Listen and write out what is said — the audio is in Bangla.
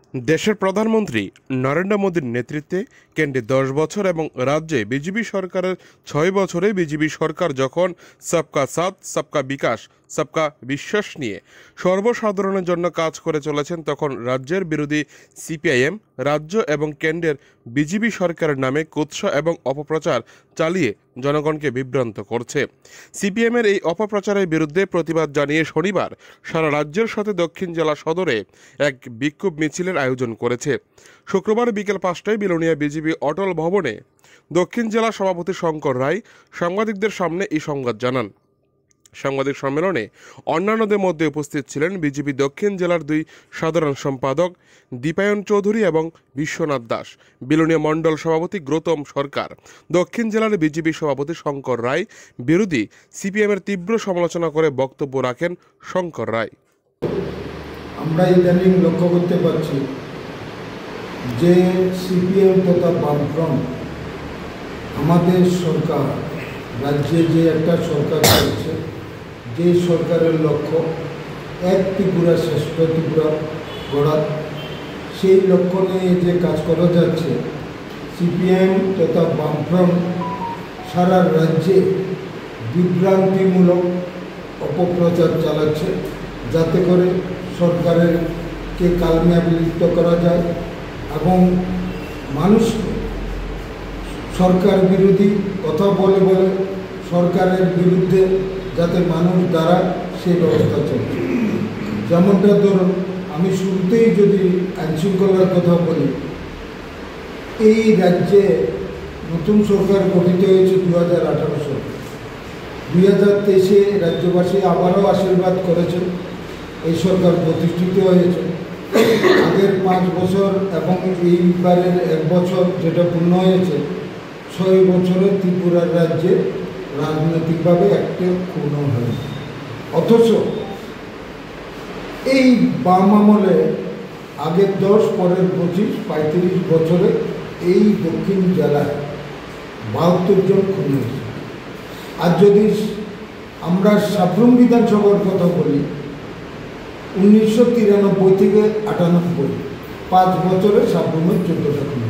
দেশের প্রধানমন্ত্রী নরেন্দ্র মোদীর নেতৃত্বে কেন্দ্রে 10 বছর এবং রাজ্যে বিজেপি সরকারের 6 বছরে বিজেপি সরকার যখন সবকা সাথ সবকা বিকাশ সবকা বিশ্বাস নিয়ে সর্বসাধারণের জন্য কাজ করে চলেছেন, তখন রাজ্যের বিরোধী সিপিআইএম রাজ্য এবং কেন্দ্রের বিজেপি সরকারের নামে কুৎসা এবং অপপ্রচার চালিয়ে জনগণকে বিভ্রান্ত করছে। সিপিএমের এই অপপ্রচারের বিরুদ্ধে প্রতিবাদ জানিয়ে শনিবার সারা রাজ্যের সাথে দক্ষিণ জেলা সদরে এক বিক্ষোভ মিছিলের আয়োজন করেছে। শুক্রবার বিকেল 5টায় বিলোনিয়া বিজেপি অটল ভবনে দক্ষিণ জেলা সভাপতি শঙ্কর রায় সাংবাদিকদের সামনে এই সংবাদ জানান। সাংবাদিক সম্মেলনে অন্যান্যদের মধ্যে উপস্থিত ছিলেন বিজেপি দক্ষিণ জেলার 2 সাধারণ সম্পাদক দীপায়ন চৌধুরী এবং বিশ্বনাথ দাস, বিলোনিয়া মণ্ডল সভাপতি গৌতম সরকার, দক্ষিণ জেলার বিজেপি সভাপতি শঙ্কর রায়। বিরোধী সিপিএমের তীব্র সমালোচনা করে বক্তব্য রাখেন শঙ্কর রায়। আমরা ইদানিং লক্ষ্য করতে পারছি যে সিপিএম তথা বামফ্রন্ট আমাদের সরকার রাজ্যে যে একটা সরকার চলছে, যে সরকারের লক্ষ্য এক ত্রিপুরা শ্রেষ্ঠ ত্রিপুরা গড়া, সেই লক্ষ্য নিয়ে যে কাজ করা যাচ্ছে, সিপিএম তথা বামফ্রন্ট সারা রাজ্যে বিভ্রান্তিমূলক অপপ্রচার চালাচ্ছে, যাতে করে সরকারেরকে কালমেয়াবিলিপ্ত করা যায় এবং মানুষকে সরকার বিরোধী কথা বলে বলে সরকারের বিরুদ্ধে যাতে মানুষ দাঁড়ায় সেই ব্যবস্থা চলছে। যেমনটা ধরুন, আমি শুরুতেই যদি আইনশৃঙ্খলার কথা বলি, এই রাজ্যে নতুন সরকার গঠিত হয়েছে 2018 সালে। 2023-এ রাজ্যবাসী আবারও আশীর্বাদ করেছেন, এই সরকার প্রতিষ্ঠিত হয়েছে। আগের 5 বছর এবং এইবারের 1 বছর যেটা পূর্ণ হয়েছে, 6 বছরে ত্রিপুরার রাজ্যে রাজনৈতিকভাবে একটা পূর্ণ হয়েছে। অথচ এই বাম আমলে আগের 10 পরের 25 35 বছরে এই দক্ষিণ জেলায় 72 জন খুন হয়েছে। আর যদি আমরা সাব্রুম বিধানসভার কথা বলি, 1993 থেকে 98 5 বছরে সাব্রুমের 14টা খুন।